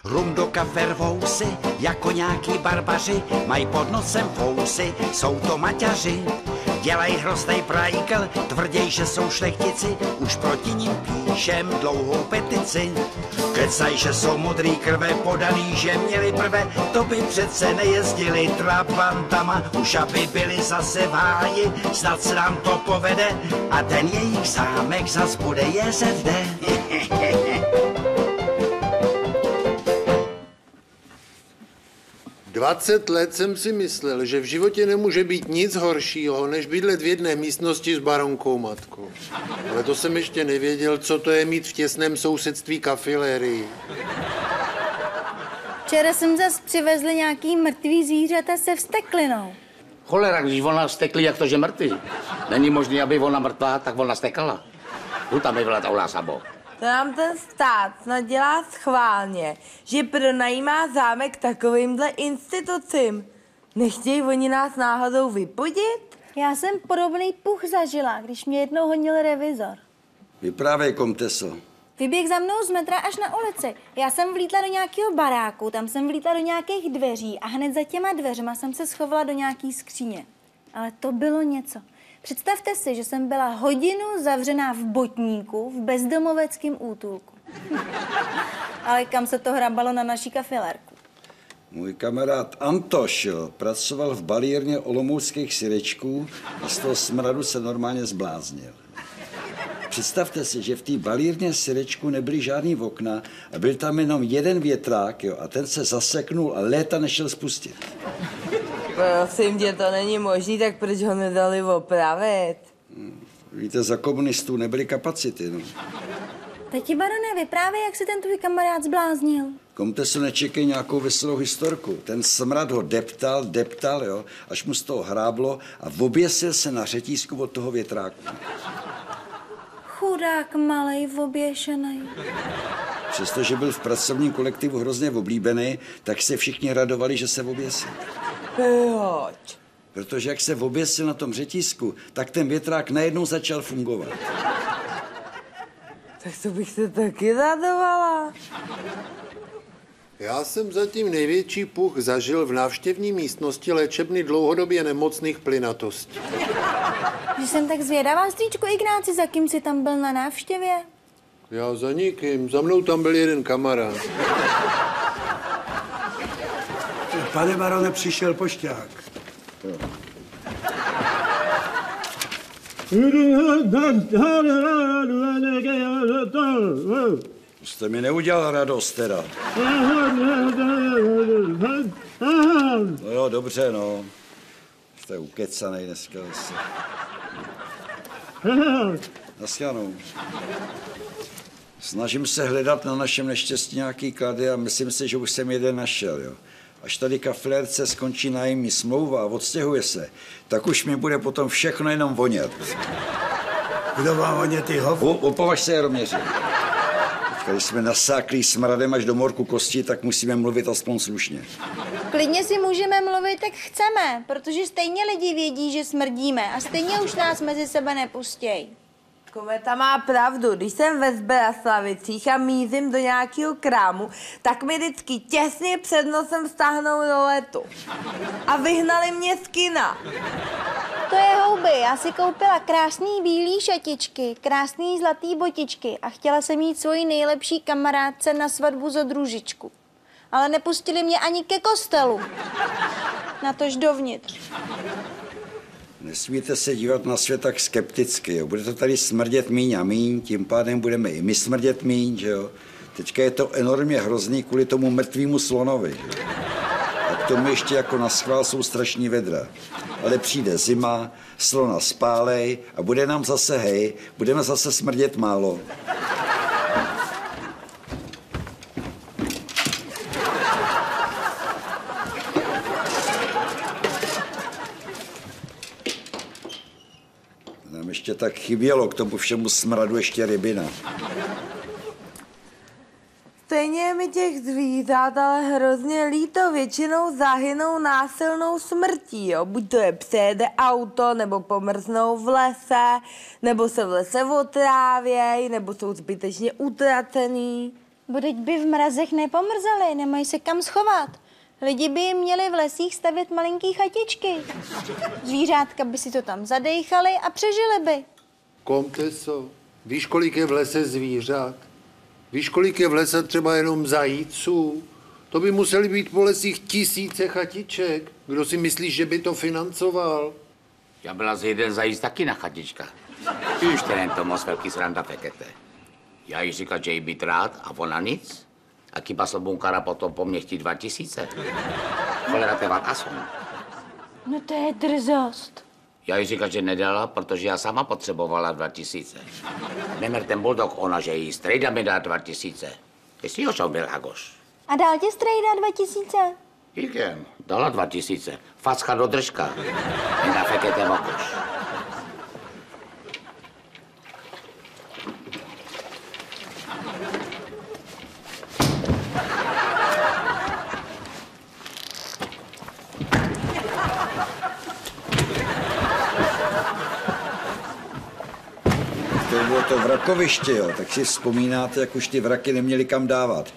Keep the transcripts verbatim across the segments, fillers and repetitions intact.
Rum do kafe rvou si, jako nějaký barbaři, mají pod nosem fousy, jsou to Maďaři. Dělají hroznej prajkl, tvrděj, že jsou šlechtici, už proti nim píšem dlouhou petici. Kecaj, že jsou modrý krve, podaný, že měli prve, to by přece nejezdili trabantama, už aby byli zase v háji, snad se nám to povede a ten jejich zámek zas bude J Z D. dvacet let jsem si myslel, že v životě nemůže být nic horšího, než bydlet v jedné místnosti s baronkou matkou. Ale to jsem ještě nevěděl, co to je mít v těsném sousedství kafilérii. Včera jsem zase přivezli nějaký mrtvý zvířata se vsteklinou. Cholera, když ona vsteklí, jak to, že mrtvý. Není možné, aby ona mrtvá, tak ona stekala. Tu tam je byla taulá sabo. To nám ten stát snad dělá schválně, že pronajímá zámek takovýmhle institucím. Nechtějí oni nás náhodou vypudit? Já jsem podobný puch zažila, když mě jednou honil revizor. Vyprávěj, komteso. Vyběh za mnou z metra až na ulici. Já jsem vlítla do nějakého baráku, tam jsem vlítla do nějakých dveří a hned za těma dveřma jsem se schovala do nějaký skříně. Ale to bylo něco. Představte si, že jsem byla hodinu zavřená v botníku v bezdomoveckém útulku. Ale kam se to hrabalo na naší kafilérku? Můj kamarád Antoš jo, pracoval v balírně olomouckých syrečků a z toho smradu se normálně zbláznil. Představte si, že v té balírně syrečku nebyly žádný okna a byl tam jenom jeden větrák jo, a ten se zaseknul a léta nešel spustit. Prosím tě, to není možný, tak proč ho nedali opravit? Víte, za komunistů nebyly kapacity, no. Tati barone, vyprávěj, jak si ten tvůj kamarád zbláznil. Komtesu, nečekej nějakou veselou historku. Ten smrad ho deptal, deptal, jo, až mu z toho hráblo a oběsil se na řetízku od toho větráku. Chudák malej, oběšenej. Přestože byl v pracovním kolektivu hrozně oblíbený, tak se všichni radovali, že se oběsil. Proč? Protože jak se oběsil na tom řetízku, tak ten větrák najednou začal fungovat. Tak to bych se taky radovala. Já jsem zatím největší puch zažil v návštěvní místnosti léčebny dlouhodobě nemocných plynatostí. Že jsem tak zvědavá, strýčku Ignáci, za kým jsi tam byl na návštěvě? Já za nikým, za mnou tam byl jeden kamarád. Pane barone, přišel pošťák. Jste mi neudělal radost teda. No jo, dobře, no. Jste ukecanej dneska zase. Naschledanou. Snažím se hledat na našem neštěstí nějaký klady a myslím si, že už jsem jeden našel, jo. Až tady kafilérce skončí nájemní smlouva a odstěhuje se, tak už mi bude potom všechno jenom vonět. Kdo má vonět ty hov? Opovaž se, Jaroměři. Když jsme nasáklí smradem až do morku kostí, tak musíme mluvit aspoň slušně. Klidně si můžeme mluvit, tak chceme, protože stejně lidi vědí, že smrdíme a stejně už nás mezi sebe nepustěj. Kometa má pravdu, když jsem ve Zberaslavicích a mířím do nějakého krámu, tak mi vždycky těsně před nosem stáhnou roletu. A vyhnali mě z kina. To je houby, já si koupila krásný bílý šatičky, krásný zlatý botičky a chtěla jsem mít svoji nejlepší kamarádce na svatbu za družičku. Ale nepustili mě ani ke kostelu. Natož dovnitř. Nesmíte se dívat na svět tak skepticky, jo. Bude to tady smrdět míň a míň, tím pádem budeme i my smrdět míň, že jo. Teďka je to enormně hrozný kvůli tomu mrtvému slonovi, že? A k tomu ještě jako na schvál jsou strašní vedra. Ale přijde zima, slona spálej a bude nám zase hej, budeme zase smrdět málo. Nám ještě tak chybělo k tomu všemu smradu ještě rybina. Stejně je mi těch zvířat, ale hrozně líto, většinou zahynou násilnou smrtí, jo. Buď to je přejede auto, nebo pomrznou v lese, nebo se v lese otrávěj, nebo jsou zbytečně utracený. Bodeť by v mrazech nepomrzeli, nemají se kam schovat. Lidi by jim měli v lesích stavět malinký chatičky. Zvířátka by si to tam zadejchali a přežili by. Komteso, víš, kolik je v lese zvířat? Víš, kolik je v lese třeba jenom zajíců? To by museli být po lesích tisíce chatiček. Kdo si myslíš, že by to financoval? Já byla z jeden zajíst taky na chatička. Už ten to moc velký sranda pekete. Já jí říkal, že jí být rád a ona nic. A kiba Slbunkara potom po mně chtít dva tisíce. Cholera te vakason. No to je drzost. Já jí říkal, že nedala, protože já sama potřebovala dva tisíce. Nemer ten bulldog ona, že jí strejda mi dá dva tisíce. Jestli ho byl Agoš. A dál ti strejda dva tisíce? Igen, dala dva tisíce. Facka do držka. Nedá fekete vokoš. To bylo to vrakoviště, jo, tak si vzpomínáte, jak už ty vraky neměli kam dávat.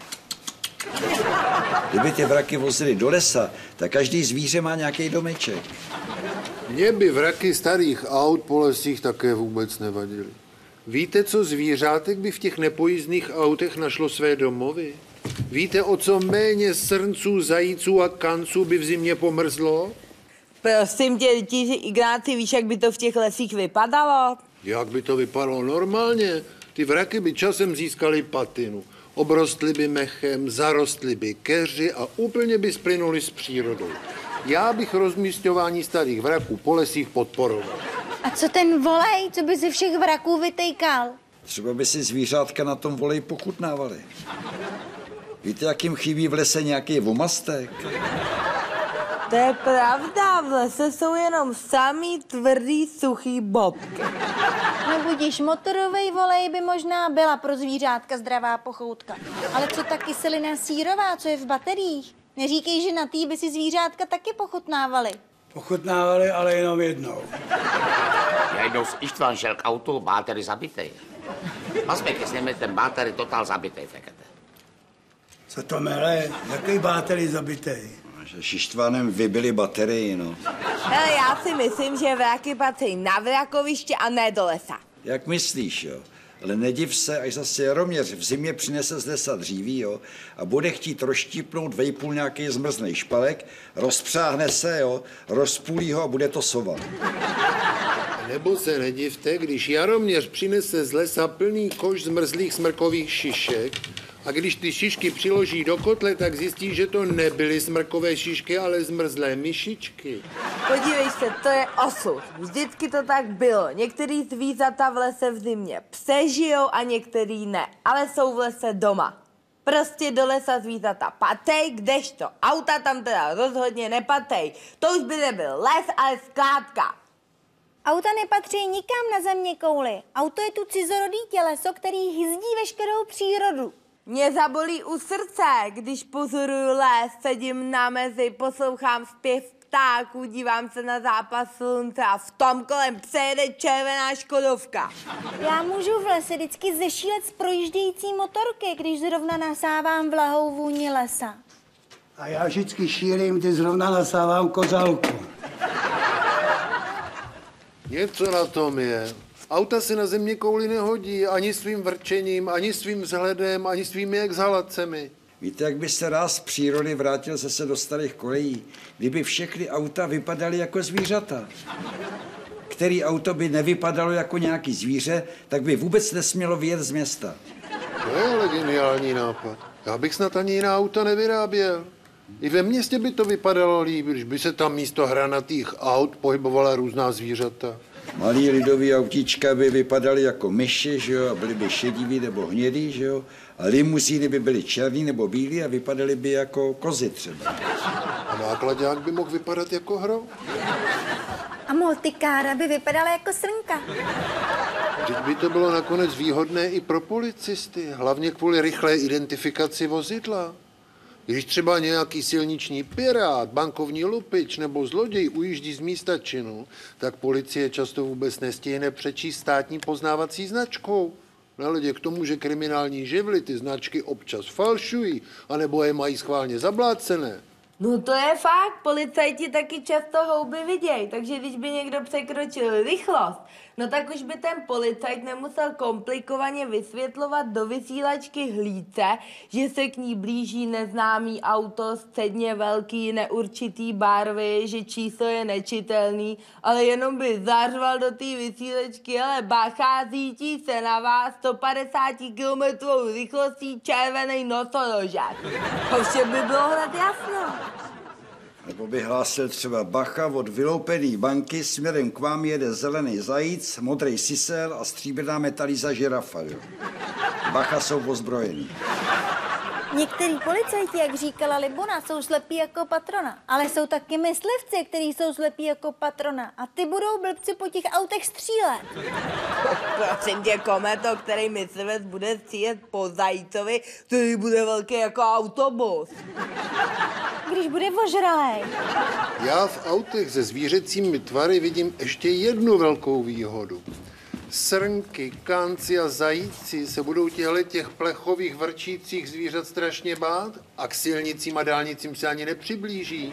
Kdyby ty vraky vozili do lesa, tak každý zvíře má nějaký domeček. Mně by vraky starých aut po lesích také vůbec nevadily. Víte, co zvířátek by v těch nepojízdných autech našlo své domovy? Víte, o co méně srnců, zajíců a kanců by v zimě pomrzlo? Prosím tě, děti, Ignáci, víš, jak by to v těch lesích vypadalo? Jak by to vypadalo normálně? Ty vraky by časem získaly patinu. Obrostly by mechem, zarostly by keři a úplně by splynuli s přírodou. Já bych rozmísťování starých vraků po lesích podporoval. A co ten volej, co by ze všech vraků vytejkal? Třeba by si zvířátka na tom voleji pochutnávali. Víte, jak jim chybí v lese nějaký vomastek? To je pravda, v lese jsou jenom samý tvrdý, suchý bobky. No budíš, motorovej volej by možná byla pro zvířátka zdravá pochoutka. Ale co ta kyselina sírová, co je v bateriích? Neříkej, že na tý by si zvířátka taky pochutnávali. Pochutnávali, ale jenom jednou. Já jednou s Ištván šel k autu, bátery zabitej. Mazbek, s nimi ten bátery totál zabitej, fekete. Co to mele? Jaký bátery zabitej? Že Šištvánem vybili baterii, no. Hele, já si myslím, že vraky patří na vrakoviště a ne do lesa. Jak myslíš, jo? Ale nediv se, až zase Jaroměř v zimě přinese z lesa dříví, jo, a bude chtít rozštípnout vejpůl nějaký zmrzlej špalek, rozpřáhne se, jo, rozpůlí ho a bude to sova. Nebo se nedivte, když Jaroměř přinese z lesa plný koš zmrzlých smrkových šišek a když ty šišky přiloží do kotle, tak zjistí, že to nebyly smrkové šišky, ale zmrzlé myšičky. Podívej se, to je osud. Vždycky to tak bylo. Některý zvířata v lese v zimě přežijou a některý ne, ale jsou v lese doma. Prostě do lesa zvířata patej, kdežto auta tam teda rozhodně nepatej. To už by nebyl les, ale skládka. Auta nepatří nikam na země kouli. Auto je tu cizorodý těleso, který hyzdí veškerou přírodu. Mě zabolí u srdce, když pozoruju les, sedím na mezi, poslouchám zpěv ptáků, dívám se na zápas slunce a v tom kolem přejede červená škodovka. Já můžu v lese vždycky zešílet z projíždějící motorky, když zrovna nasávám vlahou vůni lesa. A já vždycky šílím, když zrovna nasávám kozalku. Něco na tom je. Auta se na země kouli nehodí ani svým vrčením, ani svým vzhledem, ani svými exhalacemi. Víte, jak by se ráz přírody vrátil zase do starých kolejí, kdyby všechny auta vypadaly jako zvířata. Který auto by nevypadalo jako nějaký zvíře, tak by vůbec nesmělo vyjet z města. To je ale geniální nápad. Já bych snad ani jiná auta nevyráběl. I ve městě by to vypadalo líp, když by se tam místo hranatých aut pohybovala různá zvířata. Malý lidový autíčka by vypadaly jako myši, že jo, a byly by šedivý nebo hnědý, že jo, a limuzíny by byly černý nebo bílý a vypadaly by jako kozy třeba. A nákladňák by mohl vypadat jako hro. A multikára by vypadala jako srnka. Vždyť by to bylo nakonec výhodné i pro policisty, hlavně kvůli rychlé identifikaci vozidla. Když třeba nějaký silniční pirát, bankovní lupič nebo zloděj ujíždí z místa činu, tak policie často vůbec nestihne přečíst státní poznávací značku. Nehledě k tomu, že kriminální živly ty značky občas falšují, anebo je mají schválně zablácené. No to je fakt, policajti taky často houby vidějí, takže když by někdo překročil rychlost, no tak už by ten policajt nemusel komplikovaně vysvětlovat do vysílačky hlídce, že se k ní blíží neznámý auto středně velký, neurčitý barvy, že číslo je nečitelný, ale jenom by zařval do té vysílačky, ale bacha, zítí se na vás sto padesát kilometrů rychlostí červený nosorožec. To vše by bylo hned jasno. Nebo by hlásil třeba bacha, od vyloupený banky směrem k vám jede zelený zajíc, modrý sisel a stříbrná metalíza žirafa. Jo. Bacha jsou ozbrojení. Některý policajti, jak říkala Libona, jsou slepí jako patrona, ale jsou taky myslivci, kteří jsou slepí jako patrona a ty budou blbci po těch autech střílet. Prosím tě, Kometo, který myslivec bude střílet po zajícovi, který bude velký jako autobus. Když bude ožralej. Já v autech se zvířecími tvary vidím ještě jednu velkou výhodu. Srnky, kanci a zajíci se budou těch plechových vrčících zvířat strašně bát a k silnicím a dálnicím se ani nepřiblíží.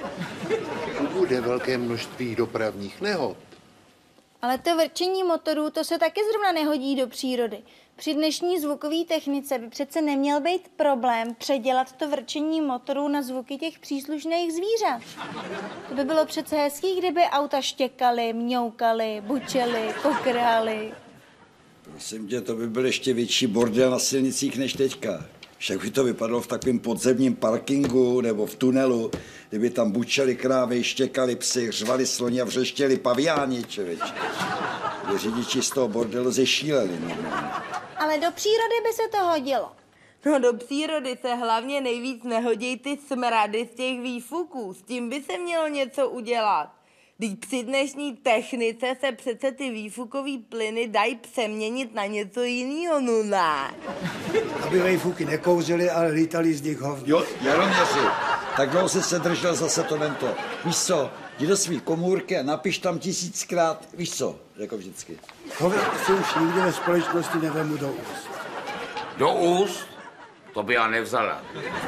Bude velké množství dopravních nehod. Ale to vrčení motorů, to se taky zrovna nehodí do přírody. Při dnešní zvukové technice by přece neměl být problém předělat to vrčení motorů na zvuky těch příslušných zvířat. To by bylo přece hezký, kdyby auta štěkaly, mňoukaly, bučely, kokrhaly. Prosím tě, to by byl ještě větší bordel na silnicích než teďka. Však by to vypadalo v takovém podzemním parkingu nebo v tunelu, kdyby tam bučeli krávy, štěkali psy, řvali sloni a vřeštěli paviáni, člověče. Kde řidiči z toho bordelu zešíleli. Ale do přírody by se to hodilo. No do přírody se hlavně nejvíc nehodí ty smrady z těch výfuků. S tím by se mělo něco udělat. Když při dnešní technice se přece ty výfukové plyny dají přeměnit na něco jiného, no ne. Aby výfuky nekouřili, ale lítali z nich hovno. Jo, Jaroměři, tak dlouho jsi se držel zase to vento. Víš co, jdi do svý komůrky a napiš tam tisíckrát, víš co, jako vždycky. Hovno si už nikdy ve společnosti nevemu do úst. Do úst? To by já nevzala.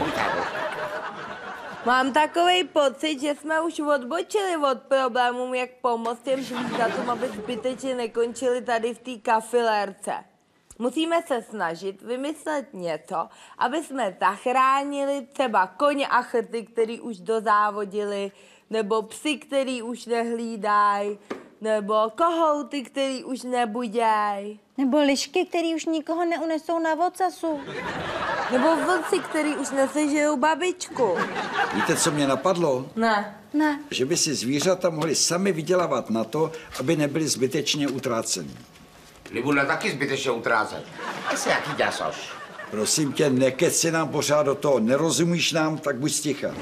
Mám takovej pocit, že jsme už odbočili od problémů, jak pomoct těm zvířatům, aby zbytečně nekončili tady v té kafilérce. Musíme se snažit vymyslet něco, aby jsme zachránili třeba koně a chrty, který už dozávodili, nebo psy, který už nehlídají, nebo kohouty, který už nebuděj. Nebo lišky, který už nikoho neunesou na vocasu. Nebo vlci, který už nesežijou babičku. Víte, co mě napadlo? Ne. Ne. Že by si zvířata mohli sami vydělávat na to, aby nebyli zbytečně utrácení. Libuna taky zbytečně utrácet. Jestli jaký děsoš. Prosím tě, nekeci nám pořád do toho. Nerozumíš nám, tak buď sticha.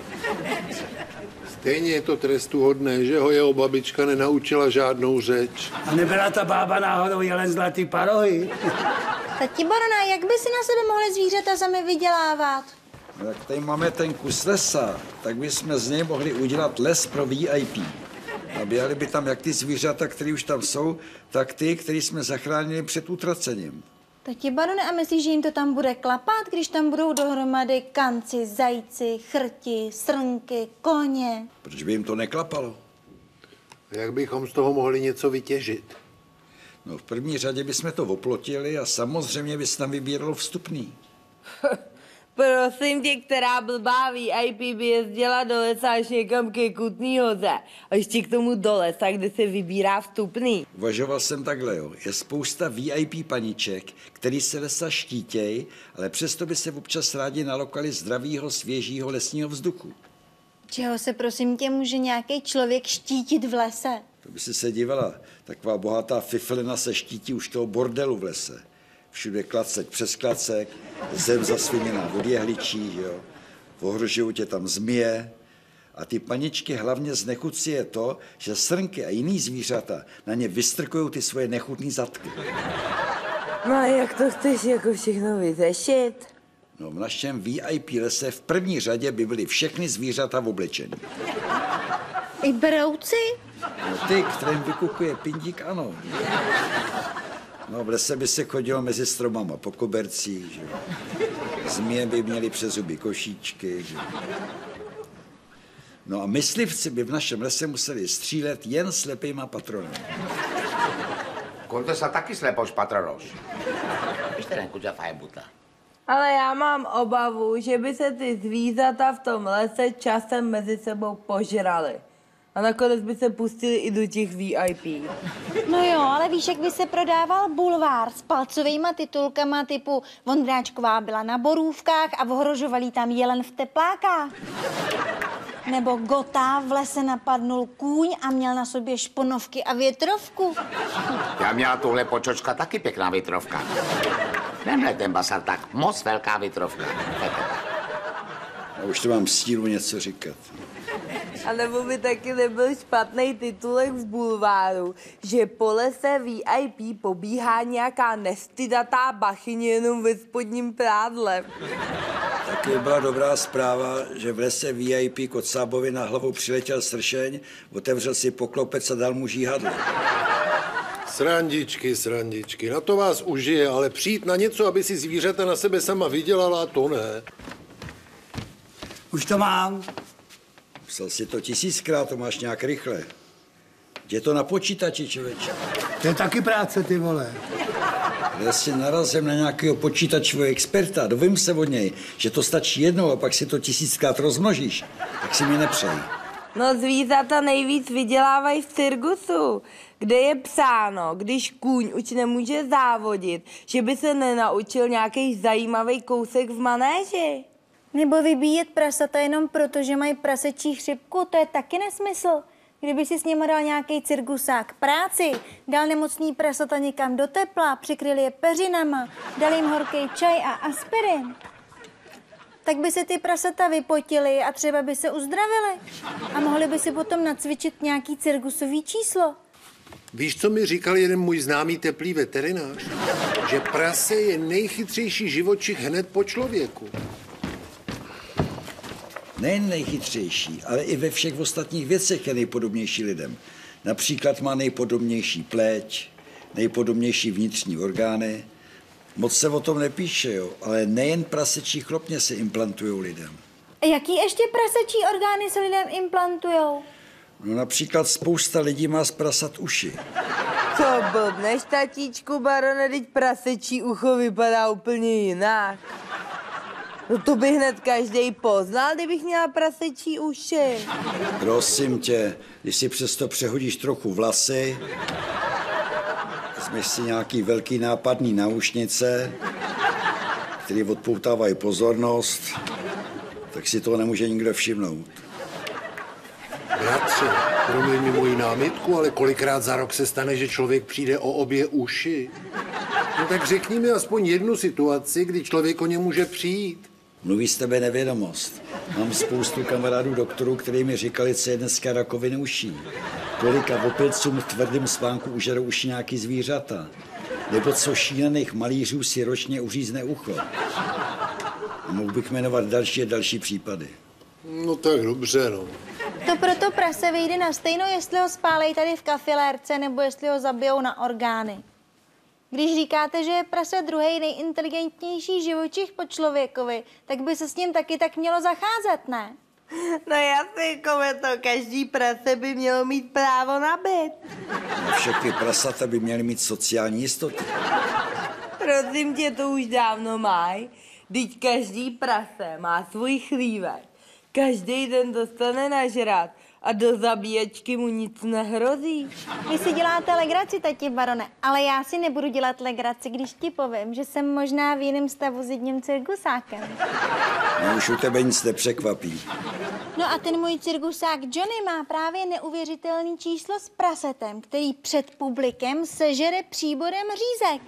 Stejně je to trestuhodné, že ho jeho babička nenaučila žádnou řeč. A nebyla ta bába náhodou jelen zlatý parohy? Tati Barona, jak by si na sebe mohly zvířata sami vydělávat? No, jak tady máme ten kus lesa, tak bychom z něj mohli udělat les pro V I P. A běhali by tam jak ty zvířata, které už tam jsou, tak ty, který jsme zachránili před utracením. Tati Barone, a myslíš, že jim to tam bude klapat, když tam budou dohromady kanci, zajíci, chrti, srnky, koně? Proč by jim to neklapalo? Jak bychom z toho mohli něco vytěžit? No v první řadě bychom to oplotili a samozřejmě bys tam vybíralo vstupný. Prosím tě, která blbá V I P by jezdila do lesa až někam ke Kutný Hoře. A ještě k tomu do lesa, kde se vybírá vstupný. Uvažoval jsem takhle, jo. Je spousta V I P paniček, který se lesa štítěj, ale přesto by se občas rádi nalokali zdravýho, svěžího lesního vzduchu. Čeho se prosím tě může nějaký člověk štítit v lese? To by si se dívala. Taková bohatá fiflina se štítí už toho bordelu v lese. Všude klacek přes klacek, zem zasviněná od jehličí, jo. Ohrožují tě tam zmije. A ty paničky hlavně znechucí je to, že srnky a jiný zvířata na ně vystrkují ty svoje nechutný zadky. No a jak to chceš jako všechno vyřešit? No v našem V I P lese v první řadě by byly všechny zvířata v oblečení. I brouci? No ty, kterým vykukuje pindík, ano. No, v lese by se chodilo mezi stromama po kobercích, že? Zmije by měli přes zuby košíčky, že? No a myslivci by v našem lese museli střílet jen slepýma patronem. Konto sa taky slepoš patronoš. Ještě ten kuďa fajbuta. Ale já mám obavu, že by se ty zvířata v tom lese časem mezi sebou požrali. A nakonec by se pustili i do těch V I P. No jo, ale víš, jak by se prodával bulvár s palcovýma titulkama typu Vondráčková byla na borůvkách a ohrožoval tam jelen v teplákách. Nebo Gotá v lese napadnul kůň a měl na sobě šponovky a větrovku. Já měla tuhle počočka taky pěkná větrovka. Nemhle ten basar, tak moc velká větrovka. A už to mám stílu něco říkat. A nebo by taky nebyl špatný titulek z bulváru, že po lese V I P pobíhá nějaká nestydatá bachyně jenom ve spodním prádle. Taky byla dobrá zpráva, že v lese V I P Kocábovi na hlavu přiletěl sršeň, otevřel si poklopec a dal mu žíhadlo. Srandičky, srandičky, na to vás užije, ale přijít na něco, aby si zvířata na sebe sama vydělala, to ne. Už to mám. Psal si to tisíckrát, to máš nějak rychle. Je to na počítači, člověče. To je taky práce, ty vole. Já si narazím na nějakého počítačového experta, dovím se od něj, že to stačí jednou a pak si to tisíckrát rozmnožíš. Tak si mi nepřej. No zvířata nejvíc vydělávají v cirkusu, kde je psáno, když kůň už nemůže závodit, že by se nenaučil nějaký zajímavý kousek v manéži. Nebo vybíjet prasata jenom proto, že mají prasečí chřipku, to je taky nesmysl. Kdyby si s nimi dal nějaký cirkusák práci, dal nemocný prasata někam do tepla, přikryl je peřinama, dal jim horký čaj a aspirin, tak by se ty prasata vypotily a třeba by se uzdravily. A mohli by si potom nacvičit nějaký cirkusový číslo. Víš, co mi říkal jeden můj známý teplý veterinář? Že prase je nejchytřejší živočich hned po člověku. Nejen nejchytřejší, ale i ve všech ostatních věcech je nejpodobnější lidem. Například má nejpodobnější pleť, nejpodobnější vnitřní orgány. Moc se o tom nepíše, jo, ale nejen prasečí chlopně se implantují lidem. A jaký ještě prasečí orgány se lidem implantujou? No například spousta lidí má z prasat uši. Co blbneš, tatíčku barone, teď prasečí ucho vypadá úplně jinak. No to by hned každej poznal, kdybych měla prasečí uši. Prosím tě, když si přesto přehodíš trochu vlasy, vezmeš si nějaký velký nápadný náušnice, který odpoutávají pozornost, tak si toho nemůže nikdo všimnout. Bratře, promiň mi moji námitku, ale kolikrát za rok se stane, že člověk přijde o obě uši? No tak řekni mi aspoň jednu situaci, kdy člověk o ně může přijít. Mluví z tebe nevědomost. Mám spoustu kamarádů doktorů, kteří mi říkali, co je dneska rakoviny uší. Kolika opilcům v tvrdém spánku užerou uši nějaký zvířata. Nebo co šílených malířů si ročně uřízne ucho. A mohl bych jmenovat další a další případy. No tak dobře, no. To proto prase vyjde na stejno, jestli ho spálej tady v kafilérce, nebo jestli ho zabijou na orgány. Když říkáte, že je prase druhý nejinteligentnější živočich po člověkovi, tak by se s ním taky tak mělo zacházet, ne? No jasně, to každý prase by mělo mít právo na byt. A všechny prasata by měly mít sociální jistoty. Prosím tě, to už dávno máj. Vždyť každý prase má svůj chlívek. Každý den dostane nažrat a do zabíječky mu nic nehrozí. Vy si děláte legraci, tati barone, ale já si nebudu dělat legraci, když ti povím, že jsem možná v jiném stavu s jedním cirkusákem. No už u tebe nic nepřekvapí. No a ten můj cirkusák Johnny má právě neuvěřitelný číslo s prasetem, který před publikem sežere příborem řízek.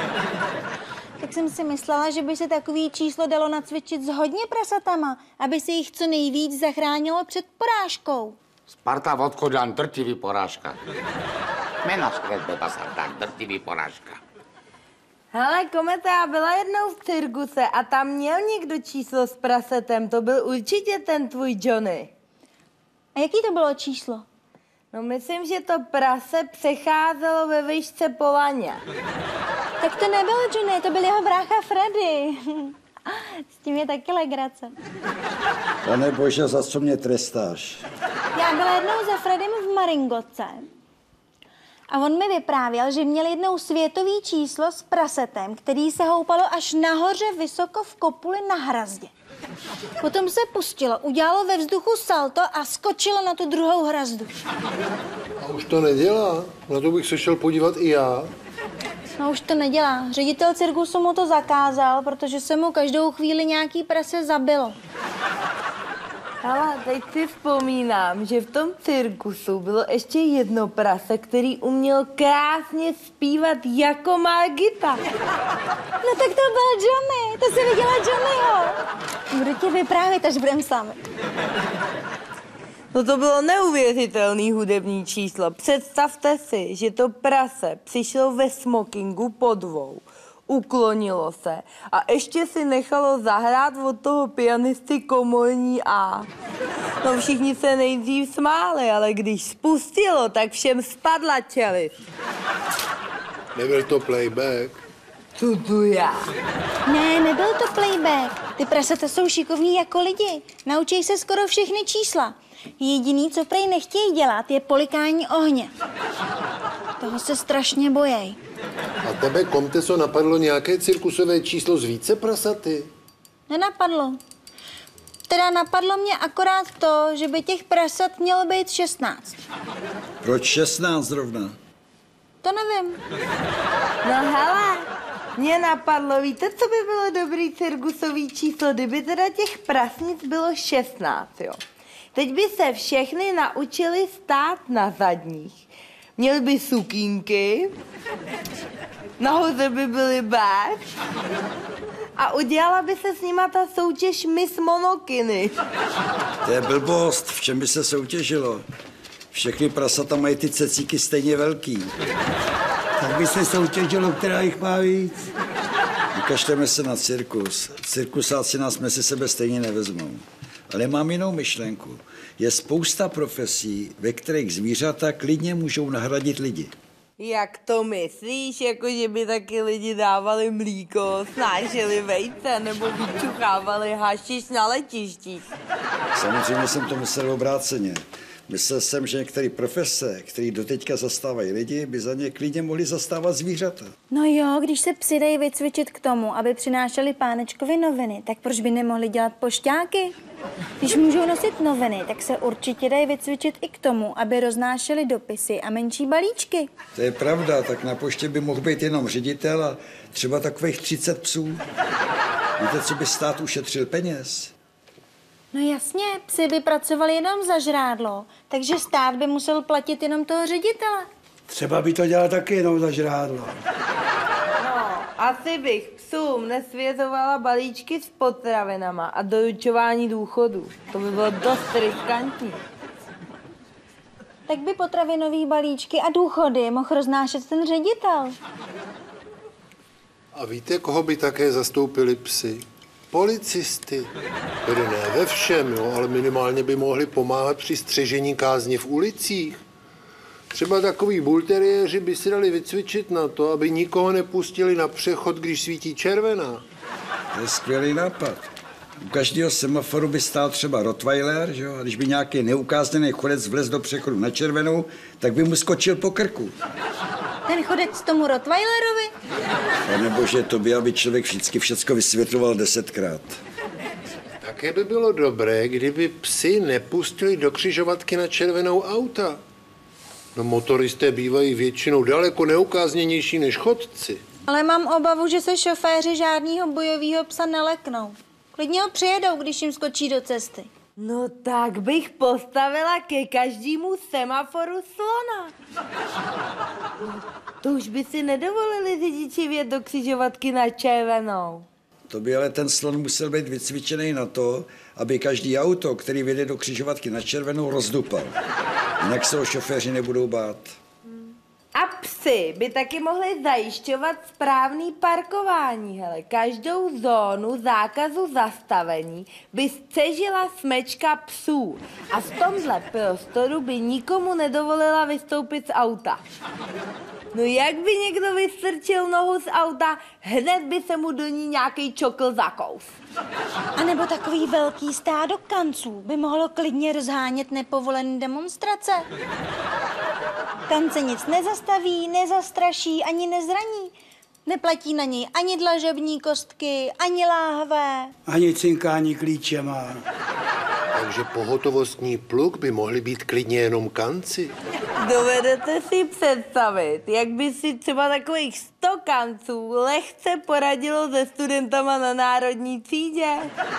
Tak jsem si myslela, že by se takový číslo dalo nacvičit s hodně prasatama, aby se jich co nejvíc zachránilo před porážkou. Sparta Vodkoďan, drtivý porážka. Jména skresbe basar, tak drtivý porážka. Hele, Kometa, já byla jednou v cirkuse a tam měl někdo číslo s prasetem. To byl určitě ten tvůj Johnny. A jaký to bylo číslo? No myslím, že to prase přecházelo ve výšce po laně. Tak to nebyl Johnny, to byl jeho brácha Freddy. S tím je taky legrace. Pane bože, za co mě trestáš? Já byla jednou za Freddym v Maringoce a on mi vyprávěl, že měl jednou světový číslo s prasetem, který se houpalo až nahoře vysoko v kopuli na hrazdě. Potom se pustilo, udělalo ve vzduchu salto a skočilo na tu druhou hrazdu. A už to nedělá? Na to bych se šel podívat i já. No už to nedělá. Ředitel cirkusu mu to zakázal, protože se mu každou chvíli nějaký prase zabilo. Ale teď si vzpomínám, že v tom cirkusu bylo ještě jedno prase, který uměl krásně zpívat jako Margita. No tak to byl Johnny, to jsi viděla Johnnyho. Budu ti vyprávět, až budem sami. No to bylo neuvěřitelný hudební číslo. Představte si, že to prase přišlo ve smokingu po dvou, uklonilo se a ještě si nechalo zahrát od toho pianisty komorní A. No všichni se nejdřív smáli, ale když spustilo, tak všem spadla čelist. Nebyl to playback. Co tu já? Ne, nebyl to playback. Ty prasata jsou šikovní jako lidi. Naučí se skoro všechny čísla. Jediný, co prej nechtějí dělat, je polikání ohně. Toho se strašně bojí. A tebe, Komteso, napadlo nějaké cirkusové číslo z více prasaty? Nenapadlo. Teda napadlo mě akorát to, že by těch prasat mělo být šestnáct. Proč šestnáct zrovna? To nevím. No hele, mě napadlo, víte, co by bylo dobrý cirkusový číslo, kdyby teda těch prasnic bylo šestnáct, jo. Teď by se všechny naučili stát na zadních. Měli by sukínky, nahoře by byly báč a udělala by se s nima ta soutěž Miss Monokiny. To je blbost, v čem by se soutěžilo? Všechny prasata mají ty cecíky stejně velký. Tak by se soutěžilo, která jich má víc. Ukažteme se na cirkus. Cirkusáci nás mezi sebe stejně nevezmou. Ale mám jinou myšlenku. Je spousta profesí, ve kterých zvířata klidně můžou nahradit lidi. Jak to myslíš? Jako, že by taky lidi dávali mlíko, snášeli vejce nebo vyčuchávali hašiš na letištích? Samozřejmě jsem to myslel obráceně. Myslel jsem, že některé profese, které doteďka zastávají lidi, by za ně klidně mohli zastávat zvířata. No jo, když se psi dají vycvičit k tomu, aby přinášeli pánečkovi noviny, tak proč by nemohli dělat pošťáky? Když můžou nosit noviny, tak se určitě dají vycvičit i k tomu, aby roznášeli dopisy a menší balíčky. To je pravda, tak na poště by mohl být jenom ředitel a třeba takových třicet psů. Víte, co by stát ušetřil peněz? No jasně, psi by pracovali jenom za žrádlo, takže stát by musel platit jenom toho ředitele. Třeba by to dělal taky jenom za žrádlo. No, asi bych psům nesvěřovala balíčky s potravinama a doručování důchodů. To by bylo dost riskantní. Tak by potravinový balíčky a důchody mohl roznášet ten ředitel. A víte, koho by také zastoupili psy? Policisty. Tedy ne ve všem, jo, ale minimálně by mohli pomáhat při střežení kázně v ulicích. Třeba takový bulteriéři by si dali vycvičit na to, aby nikoho nepustili na přechod, když svítí červená. To je skvělý nápad. U každého semaforu by stál třeba rottweiler, že jo? A když by nějaký neukázněný chodec vlez do přechodu na červenou, tak by mu skočil po krku. Ten chodec tomu rottweilerovi? Pane bože, to by, aby člověk vždycky všecko vysvětloval desetkrát. Také by bylo dobré, kdyby psi nepustili do křižovatky na červenou auta. No motoristé bývají většinou daleko neukázněnější než chodci. Ale mám obavu, že se šoféři žádného bojového psa neleknou. Klidně ho přijedou, když jim skočí do cesty. No tak bych postavila ke každému semaforu slona. To už by si nedovolili řidiči vjet do křižovatky na červenou. To by ale ten slon musel být vycvičený na to, aby každý auto, který vjede do křižovatky na červenou, rozdupal. Jinak se ho šoféři nebudou bát. A psy by taky mohli zajišťovat správný parkování. Hele, každou zónu zákazu zastavení by střežila smečka psů a v tomhle prostoru by nikomu nedovolila vystoupit z auta. No jak by někdo vystrčil nohu z auta, hned by se mu do ní nějaký čokl zakous. A nebo takový velký stádo kanců by mohlo klidně rozhánět nepovolené demonstrace. Kance nic nezastaví, nezastraší, ani nezraní. Neplatí na něj ani dlažební kostky, ani láhve. Ani cinkání klíčema. Takže pohotovostní pluk by mohli být klidně jenom kanci. Dovedete si představit, jak by si třeba takových sto kanců lehce poradilo se studentama na národní třídě?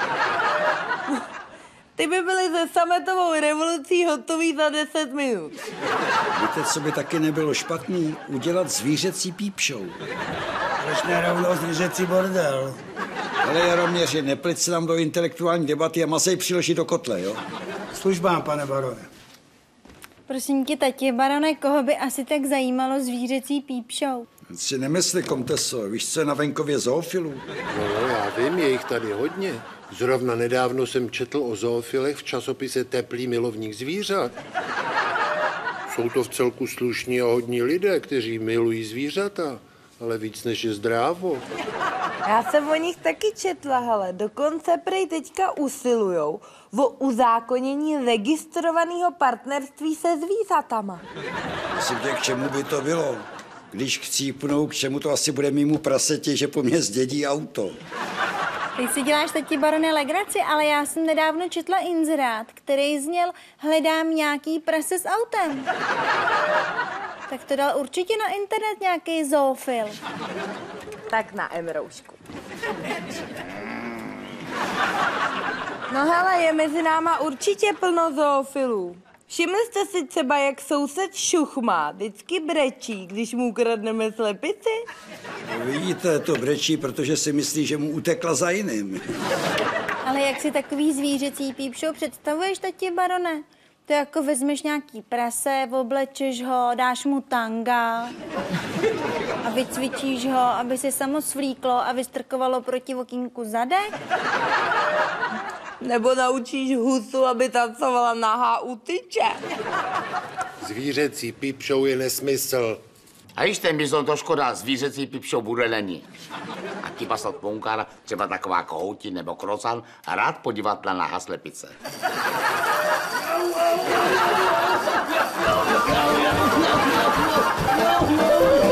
Ty by byly se sametovou revolucí hotový za deset minut. Víte, co by taky nebylo špatný? Udělat zvířecí peep show. Proč ne rovnou zvířecí bordel? Ale Jaroměři, nepleť se nám do intelektuální debaty a masej přiložit do kotle, jo? Službám, pane barone. Prosím tě, tati barone, koho by asi tak zajímalo zvířecí peep show? Si nemysli, komteso, víš, co je na venkově zoofilů? No, já vím, je jich tady hodně. Zrovna nedávno jsem četl o zoofilech v časopise Teplý milovník zvířat. Jsou to v celku slušní a hodní lidé, kteří milují zvířata, ale víc než je zdrávo. Já jsem o nich taky četla, hele. Dokonce prej teďka usilujou o uzákonění registrovaného partnerství se zvířatama. Myslím tě, k čemu by to bylo? Když chcípnou, k čemu to asi bude mýmu prasetě, že po mně zdědí auto. Ty si děláš, tati barone, legraci, ale já jsem nedávno četla inzerát, který zněl hledám nějaký prase s autem. Tak to dal určitě na internet nějaký zoofil. Tak na emroušku. No hele, je mezi náma určitě plno zoofilů. Všimli jste si třeba, jak soused Šuchma vždycky brečí, když mu ukradneme slepici? No, vidíte, to brečí, protože si myslí, že mu utekla za jiným. Ale jak si takový zvířecí peep show představuješ, tati barone? To jako vezmeš nějaký prase, oblečeš ho, dáš mu tanga a vycvičíš ho, aby se samo svlíklo a vystrkovalo proti okýnku zadek? Nebo naučíš husu, aby tancovala nahá u tyče? Zvířecí peep show je nesmysl. A již ten bizon to škoda, zvířecí peep show bude není. A ti pasat pounkára, třeba taková kohoutin nebo krocan a rád podívat na nahá slepice. No, no, no.